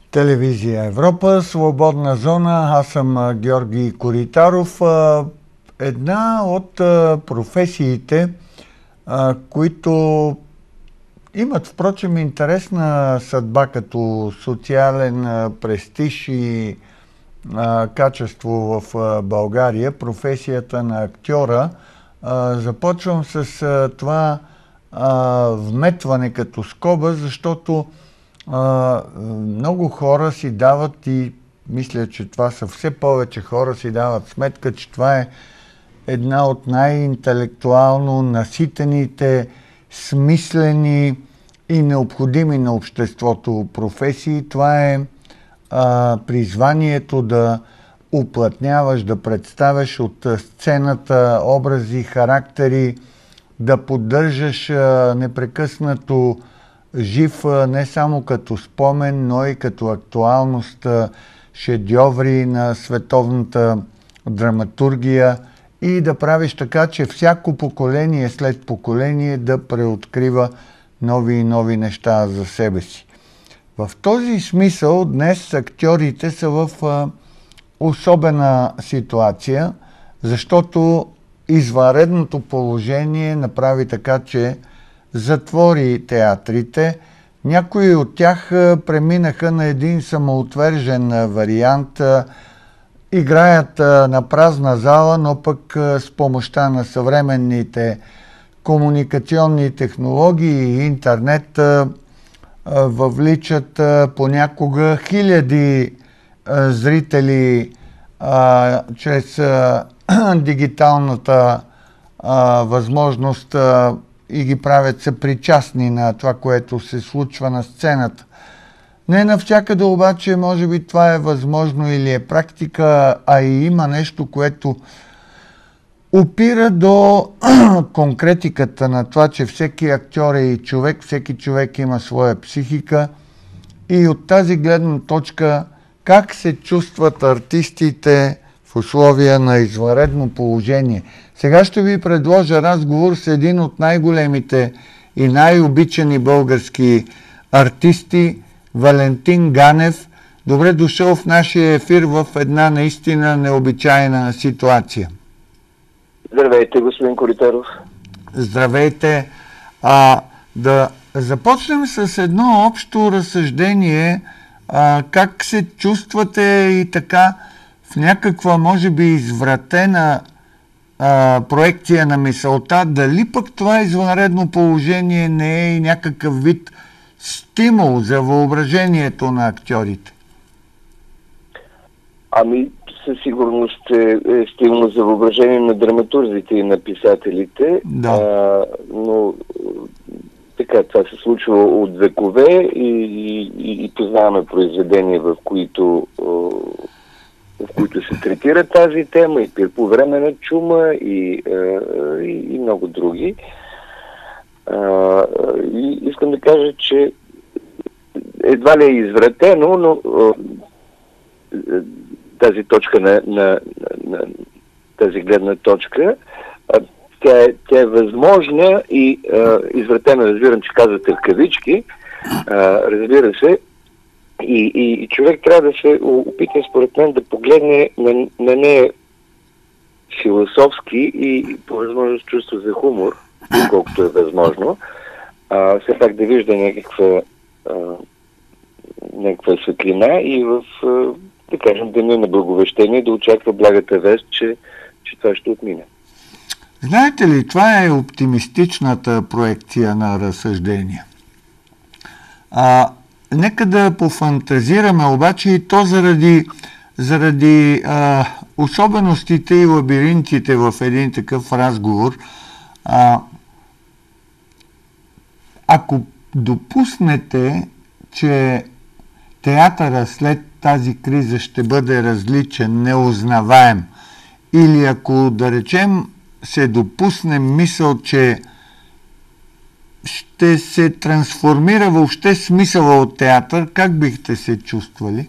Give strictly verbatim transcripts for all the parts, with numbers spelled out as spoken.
Телевизия Европа, свободна зона. Аз съм Георги Коритаров. Една от професиите, които имат, впрочем, интересна съдба като социален престиж и качество в България, професията на актьора. Започвам с това вметване като скоба, защото Uh, много хора си дават, и мисля, че това са все повече хора, си дават сметка, че това е една от най-интелектуално наситените, смислени и необходими на обществото професии. Това е uh, призванието да уплътняваш, да представяш от сцената образи, характери, да поддържаш uh, непрекъснато жив не само като спомен, но и като актуалност, шедьоври на световната драматургия и да правиш така, че всяко поколение след поколение да преоткрива нови и нови неща за себе си. В този смисъл днес актьорите са в особена ситуация, защото извънредното положение направи така, че затвори театрите. Някои от тях преминаха на един самоотвержен вариант. Играят на празна зала, но пък с помощта на съвременните комуникационни технологии и интернет въвличат понякога хиляди зрители чрез дигиталната възможност и ги правят съпричастни на това, което се случва на сцената. Не навсякъде обаче, може би това е възможно или е практика, а и има нещо, което опира до конкретиката на това, че всеки актьор е и човек, всеки човек има своя психика и от тази гледна точка как се чувстват артистите в условия на извънредно положение. Сега ще ви предложа разговор с един от най-големите и най-обичани български артисти, Валентин Ганев. Добре дошъл в нашия ефир в една наистина необичайна ситуация. Здравейте, господин Коритаров. Здравейте. А, да започнем с едно общо разсъждение. А, как се чувствате и така в някаква, може би, извратена а, проекция на мисълта, дали пък това извънредно положение не е и някакъв вид стимул за въображението на актьорите? Ами, със сигурност е, е стимул за въображение на драматурзите и на писателите, да. а, но така, това се случва от векове и, и, и, и познаваме произведения, в които в които се третира тази тема, и по време на чума, и, и, и много други. А, и искам да кажа, че едва ли е извратено, но а, тази точка на, на, на, на тази гледна точка, а, тя, е, тя е възможна и а, извратена, разбирам, че казвате в кавички, а, разбира се, И, и, и човек трябва да се опита, според мен, да погледне на, на нея философски и по възможност чувство за хумор, колкото е възможно. А, все пак да вижда някаква, а, някаква светлина и в, а, да кажем, деня на благовещение да очаква благата вест, че, че това ще отмине. Знаете ли, това е оптимистичната проекция на разсъждение. А, Нека да пофантазираме, обаче и то заради, заради а, особеностите и лабиринтите в един такъв разговор. А, ако допуснете, че театъра след тази криза ще бъде различен, неузнаваем, или ако, да речем, се допусне мисъл, че ще се трансформира въобще смисъла от театър, как бихте се чувствали?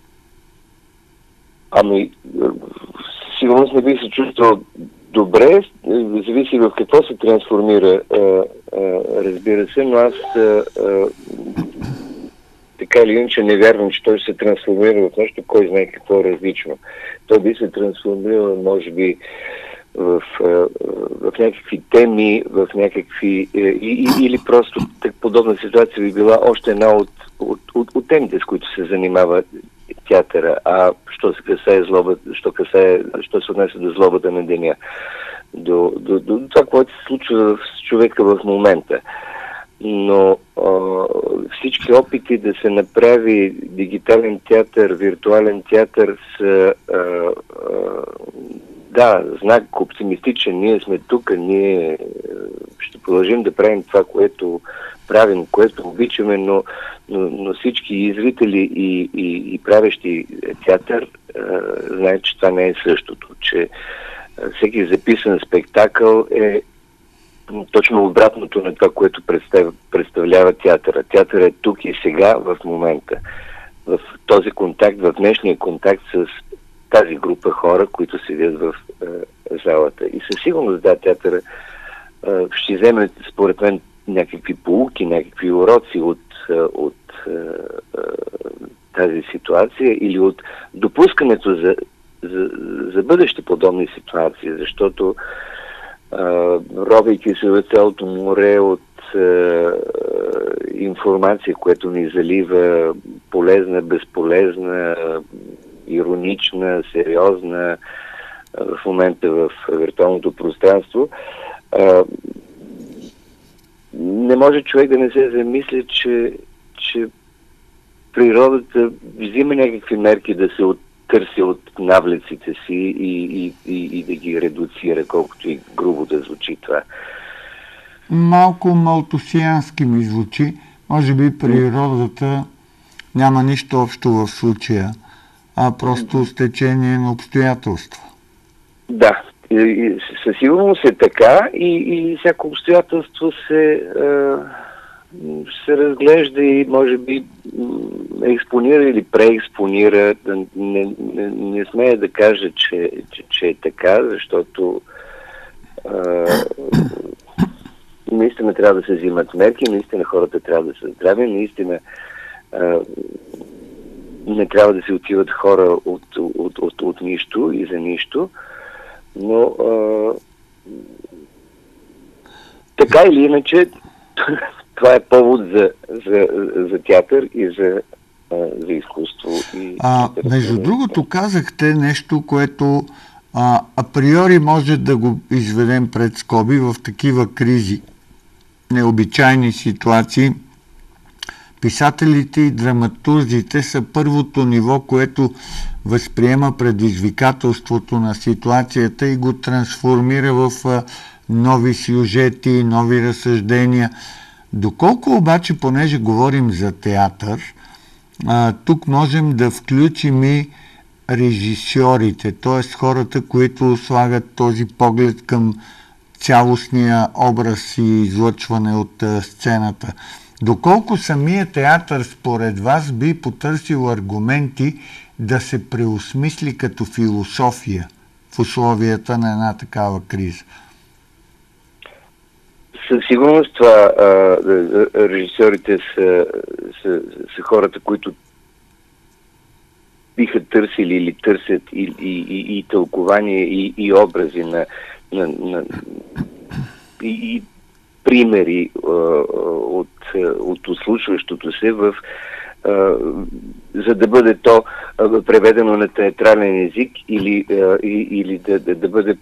Ами, сигурно не бих се чувствал добре, зависи в какво се трансформира, а, а, разбира се, но аз а, а, така или иначе не вярвам, че той се трансформира в нещо, кой знае какво различно. Той би се трансформирал, може би, в, в някакви теми, в някакви... И, или просто так подобна ситуация би била още една от, от, от, от темите, с които се занимава театъра. А що се касае злоба, що, касае, що се отнесе до злобата на деня, до, до, до това, което се случва с човека в момента. Но а, всички опити да се направи дигитален театър, виртуален театър са а, а, да, знак оптимистичен. Ние сме тук, ние ще продължим да правим това, което правим, което обичаме, но, но, но всички и зрители и, и, и правещи театър а, знаят, че това не е същото, че а, всеки записан спектакъл е точно обратното на това, което представ, представлява театъра. Театър е тук и сега, в момента. В този контакт, в днешния контакт с тази група хора, които седят в е, залата. И със сигурност, да, театъра е, ще вземе, според мен, някакви поуки, някакви уроци от, е, от е, е, тази ситуация или от допускането за, за, за бъдещи подобни ситуации, защото Uh, робейки се в цялото море от uh, информация, която ни залива, полезна, безполезна, иронична, сериозна, uh, в момента в виртуалното пространство, uh, не може човек да не се замисли, че, че природата взима някакви мерки да се от търси от навлеците си и, и, и, и да ги редуцира, колкото и грубо да звучи това. Малко малтусиански ми звучи. Може би природата няма нищо общо в случая, а просто стечение на обстоятелства. Да, и, и, със сигурност е така и, и всяко обстоятелство се... Е... се разглежда и може би експонира или преекспонира. Не, не, не смея да кажа, че, че, че е така, защото а, наистина трябва да се взимат мерки, наистина хората трябва да са здрави, наистина а, не трябва да се отиват хора от, от, от, от нищо и за нищо, но а, така или иначе това е повод за, за, за театър и за, за изкуство. И а, между другото, казахте нещо, което а, априори може да го изведем пред скоби в такива кризи, необичайни ситуации. Писателите и драматурзите са първото ниво, което възприема предизвикателството на ситуацията и го трансформира в а, нови сюжети, нови разсъждения. Доколко обаче, понеже говорим за театър, а, тук можем да включим и режисьорите, т.е. хората, които слагат този поглед към цялостния образ и излъчване от а, сцената. Доколко самия театър според вас би потърсил аргументи да се преосмисли като философия в условията на една такава криза? Със сигурност това а, режисьорите са, са, са хората, които биха търсили или търсят и, и, и, и тълкования и, и образи на, на, на и, и примери а, от, от случващото се в а, за да бъде то а, преведено на театрален език или, а, и, или да, да, да бъде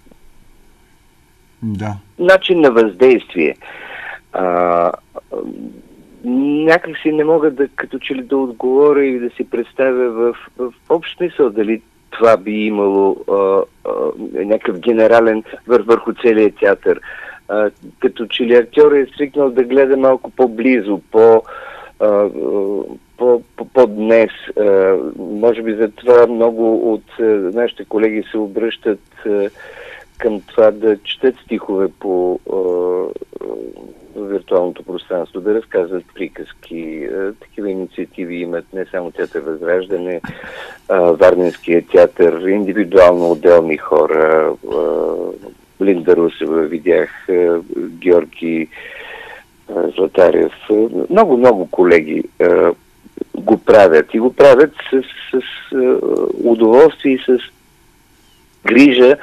Да. начин на въздействие. А, някак си не мога да, като че ли да отговоря и да си представя в, в общ смисъл дали това би имало а, а, някакъв генерален вър, върху целия театър. А, като че ли актьор е свикнал да гледа малко по-близо, по, а, по, по, по днес. А, може би за това много от а, нашите колеги се обръщат а, към това да четат стихове по а, виртуалното пространство, да разказват приказки. А, такива инициативи имат не само театър Възраждане, а, Варненския театър, индивидуално отделни хора. А, Линда Русева видях, а, Георги а, Златарев, много-много колеги а, го правят. И го правят с, с, с удоволствие и с грижа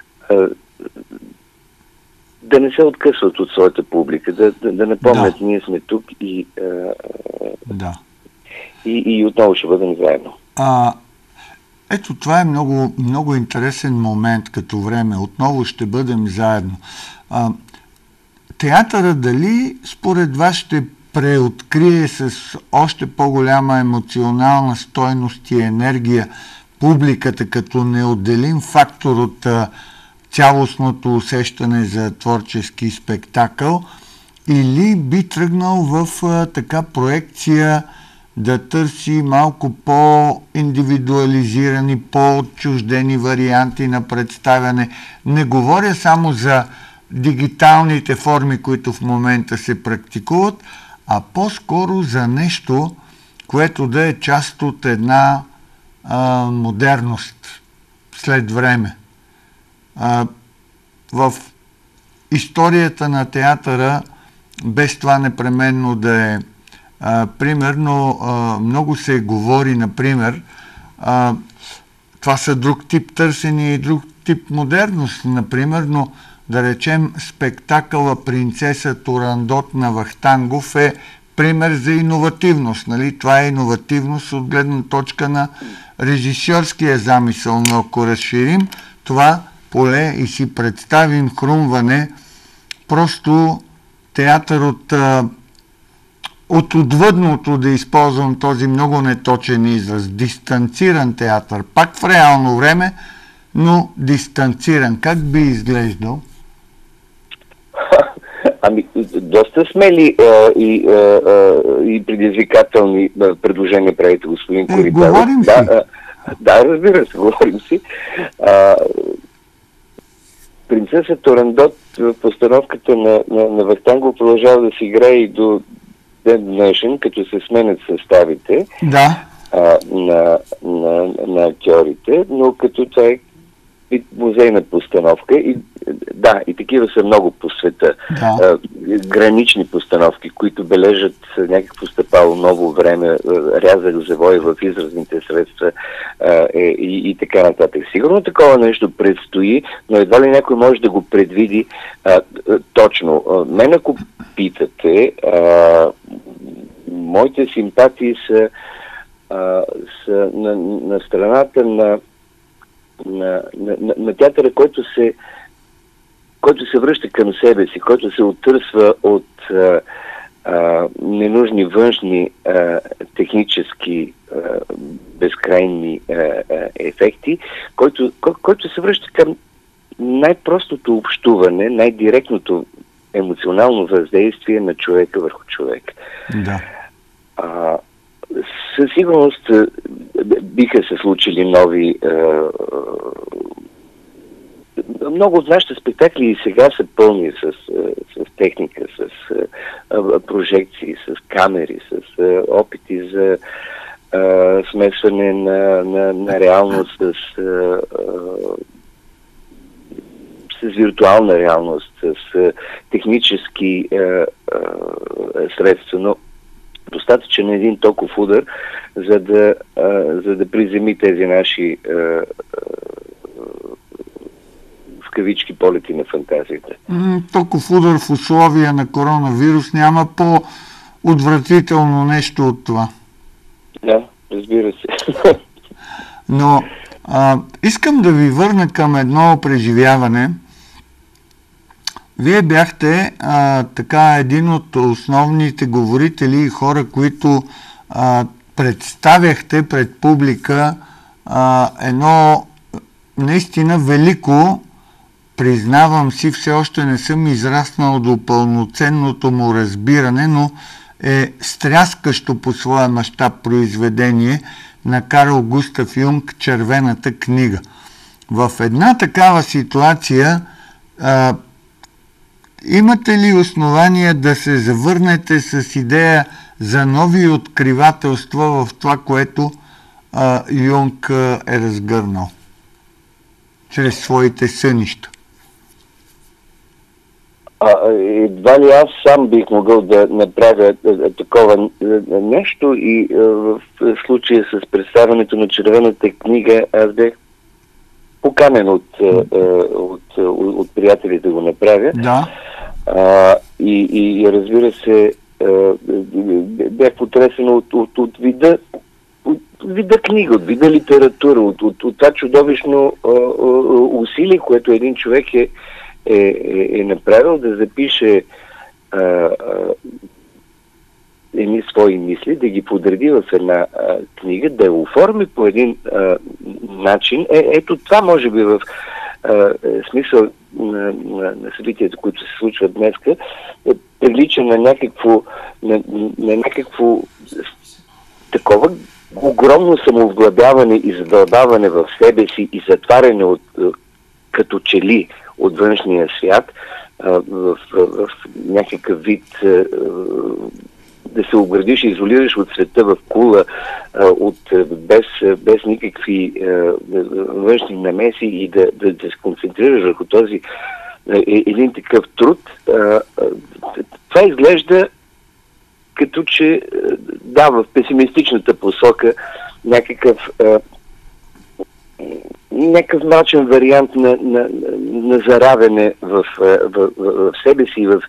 да не се откъсват от своята публика, да, да, да напомнят, да. Ние сме тук и, да. и, и отново ще бъдем заедно. А, ето това е много, много интересен момент като време. Отново ще бъдем заедно. А, театъра дали според вас ще преоткрие с още по-голяма емоционална стойност и енергия публиката като неотделим фактор от а, цялостното усещане за творчески спектакъл, или би тръгнал в а, така проекция да търси малко по-индивидуализирани, по-отчуждени варианти на представяне. Не говоря само за дигиталните форми, които в момента се практикуват, а по-скоро за нещо, което да е част от една а, модерност след време. А, в историята на театъра, без това непременно да е а, примерно, а, много се говори, например, а, това са друг тип търсения и друг тип модерност, например, но да речем спектакъла Принцеса Турандот на Вахтангов е пример за иновативност. Нали? Това е иновативност от гледна точка на режисьорския замисъл, но ако разширим това поле и си представим хрумване, просто театър от, от отвъдното, да използвам този много неточен израз, дистанциран театър, пак в реално време, но дистанциран. Как би изглеждал? Ами, доста смели а, и, а, а, и предизвикателни а, предложения правите, господин е, Коритаров. Говорим да, си. А, да, разбира се, говорим си. А, Принцеса Турандот в постановката на, на, на Вахтангов продължава да се играе и до ден днешен, като се сменят съставите да. а, на, на, на актьорите, но като това е музейна постановка и да, и такива са много по света. Да. А, гранични постановки, които бележат някакво стъпало ново време, рязък завой в изразните средства а, е, и, и така нататък. Сигурно такова нещо предстои, но едва ли някой може да го предвиди а, точно. А, мен ако питате, а, моите симпатии са, а, са на, на страната на На, на, на театъра, който се, който се връща към себе си, който се оттърсва от а, а, ненужни външни а, технически а, безкрайни а, а, ефекти, който, кой, който се връща към най-простото общуване, най-директното емоционално въздействие на човека върху човек. Да. А, със сигурност биха се случили нови... Много от нашите спектакли и сега са пълни с, с техника, с прожекции, с камери, с опити за смесване на, на, на реалност с, с виртуална реалност, с технически средства, но достатъчен е един токов удар, за да, а, за да приземи тези наши а, а, в кавички полети на фантазията. Токов удар в условия на коронавирус няма по-отвратително нещо от това. Да, разбира се. Но а, искам да ви върна към едно преживяване. Вие бяхте а, така един от основните говорители и хора, които а, представяхте пред публика а, едно наистина велико, признавам си, все още не съм израснал до пълноценното му разбиране, но е стряскащо по своя мащаб произведение на Карл Густав Юнг "Червената книга". В една такава ситуация а, имате ли основания да се завърнете с идея за нови откривателства в това, което а, Юнг е разгърнал чрез своите сънища? А, едва ли аз сам бих могъл да направя такова нещо и в случая с представянето на червената книга аз бях поканен от, от, от, от приятели да го направя. Да. А, и, и разбира се, бях потресен от, от, от вида от вида книга, от вида литература, от, от, от това чудовищно а, а, усилие, което един човек е, е, е, е направил да запише а, а, едни свои мисли, да ги подреди в една а, книга, да я оформи по един а, начин. Е, ето това може би в а, смисъл на, на, на събитията, които се случват днеска, е, прилича на някакво, на, на някакво такова огромно самовладяване и задълбаване в себе си и затваряне от, като че ли от външния свят в, в, в някакъв вид да се оградиш и изолираш от света в кула от, без, без никакви външни намеси и да, да, да се концентрираш върху този един такъв труд. Това изглежда като че, да, в песимистичната посока някакъв а, някакъв мрачен вариант на, на, на заравяне в, в, в, в себе си, в,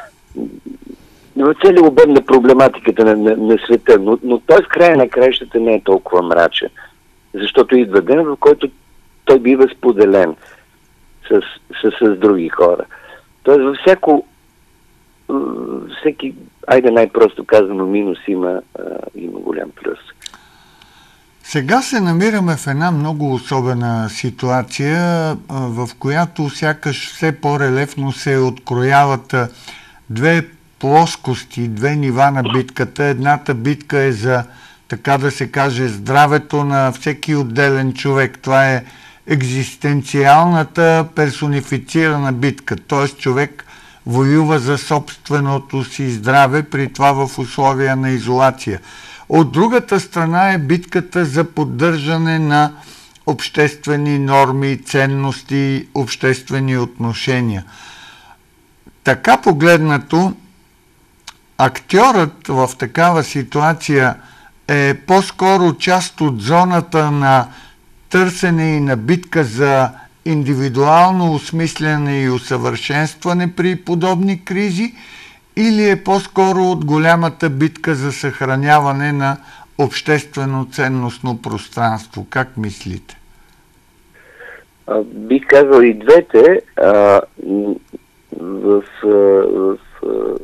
в целия обем на проблематиката на, на, на света. Но, но той в края на краищата не е толкова мрачен, защото идва ден, в който той бива споделен с, с, с други хора. Тоест във всяко всеки, айде най-просто казано, минус има, а, има голям плюс. Сега се намираме в една много особена ситуация, в която сякаш все по-релефно се открояват две плоскости, две нива на битката. Едната битка е за, така да се каже, здравето на всеки отделен човек. Това е екзистенциалната персонифицирана битка, т.е. човек воюва за собственото си здраве, при това в условия на изолация. От другата страна е битката за поддържане на обществени норми, ценности, обществени отношения. Така погледнато, актьорът в такава ситуация е по-скоро част от зоната на търсене и на битка за индивидуално осмислене и усъвършенстване при подобни кризи, или е по-скоро от голямата битка за съхраняване на обществено ценностно пространство? Как мислите? А, бих казал и двете. А, в, в, в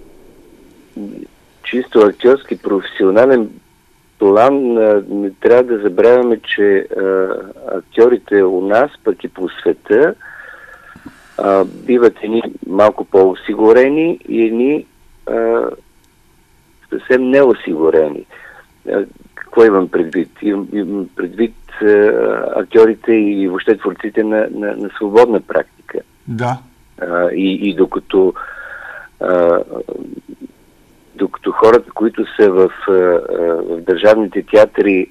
чисто актьорски професионален план не трябва да забравяме, че а, актьорите у нас, пък и по света, а, биват едни малко по-осигурени и едни а, съвсем неосигурени. А, какво имам предвид? Имам, имам предвид а, актьорите и въобще творците на, на, на свободна практика. Да. А, и, и докато а, докато хората, които са в, в държавните театри,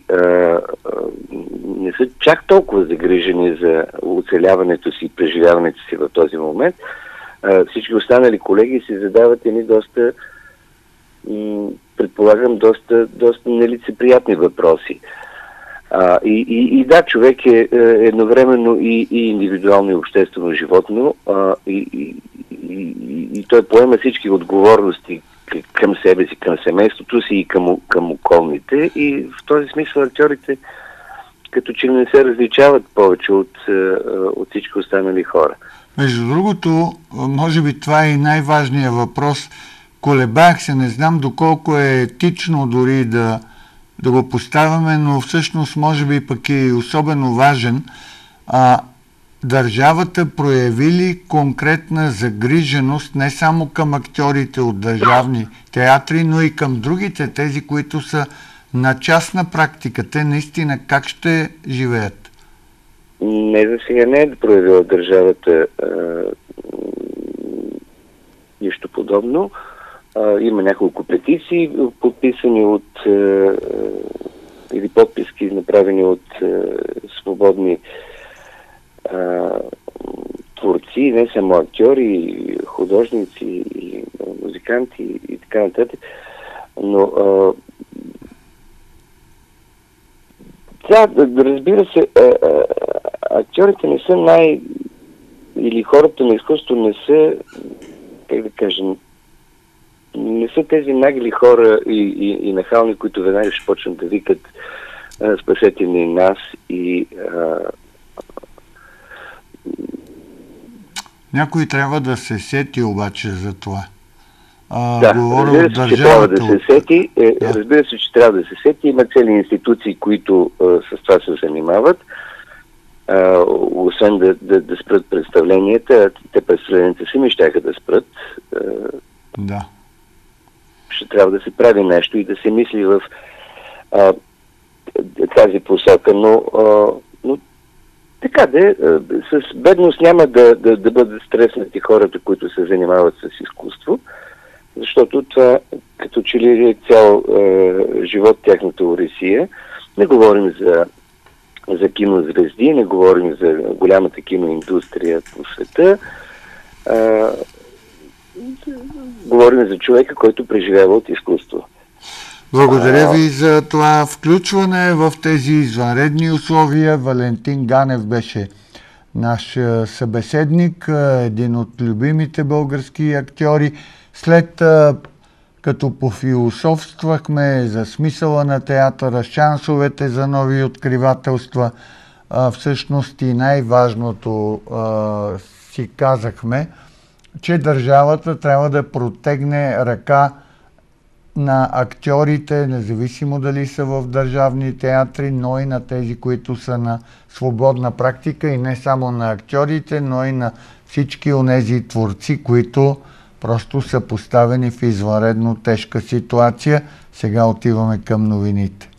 не са чак толкова загрижени за оцеляването си и преживяването си в този момент, всички останали колеги си задават едни доста, предполагам, доста, доста нелицеприятни въпроси. А, и, и, и да, човек е едновременно и, и индивидуално и обществено животно, а, и, и, и, и той поема всички отговорности към себе си, към семейството си и към, към околните. И в този смисъл актьорите като че не се различават повече от, от всички останали хора. Между другото, може би това е и най-важният въпрос. Колебах се, не знам доколко е етично дори да, да го поставяме, но всъщност може би пък е и особено важен. А, държавата прояви ли конкретна загриженост не само към актьорите от държавни театри, но и към другите, тези, които са на частна практика? Те наистина как ще живеят? Не, за сега не е да проявила държавата а, нищо подобно. А, има няколко петиции, подписани от а, или подписки, направени от а, свободни а, творци, не само актьори, художници и музиканти и, и така нататък. Но а, да, разбира се, а, а, актьорите не са най... или хората на изкуството не са, как да кажем, не са тези нагли хора и, и, и нахални, които веднага ще почнат да викат спасете ни нас и а... някой трябва да се сети обаче за това. А, да, говоря разбира се, че трябва да се сети. Е, да. Разбира се, че трябва да се сети. Има цели институции, които а, с това се занимават. А, освен да, да, да спрат представленията, те представленията сами щяха да спрат. А, да. Ще трябва да се прави нещо и да се мисли в а, тази посока, но, а, но така де, с бедност няма да, да, да бъдат стреснати хората, които се занимават с изкуство, защото това като че ли е цял е, живот тяхната оресия. Не говорим за, за кинозвезди, не говорим за голямата киноиндустрия по света. А, говорим за човека, който преживява от изкуство. Благодаря ви за това включване в тези извънредни условия. Валентин Ганев беше наш събеседник, един от любимите български актьори. След като пофилософствахме за смисъла на театъра, шансовете за нови откривателства, всъщност и най-важното си казахме, че държавата трябва да протегне ръка на актьорите, независимо дали са в държавни театри, но и на тези, които са на свободна практика, и не само на актьорите, но и на всички онези творци, които просто са поставени в извънредно тежка ситуация. Сега отиваме към новините.